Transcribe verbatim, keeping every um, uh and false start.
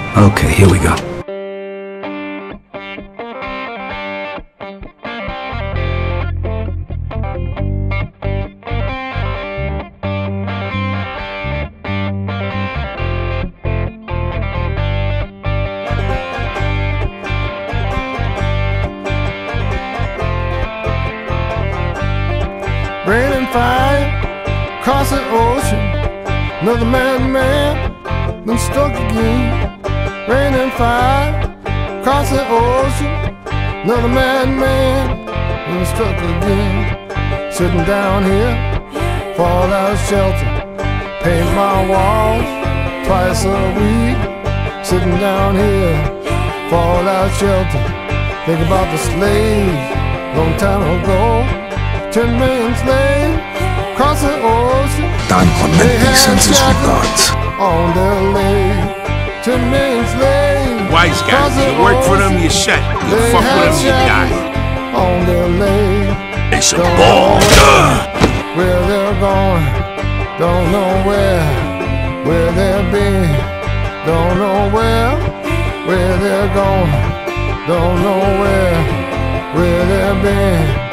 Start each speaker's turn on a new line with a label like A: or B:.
A: Okay, here we go.
B: Rain and fire, across the ocean, another madman, been struck again. Rain and fire, across the ocean, another madman, been struck again. Sitting down here, fallout shelter, paint my walls twice a week. Sitting down here, fallout shelter, think about the slaves, long time ago. Ten million slaves cross the ocean.
A: Don Clemente sends his regards.
B: On their legs. Ten million slaves.
C: Wise guy, you work for them, you set. You fuck with them, you die.
B: On their legs.
C: It's a ball.
B: Where they're going, don't know where. Where they've been, don't know where. Where they're going, don't know where. Where they've been.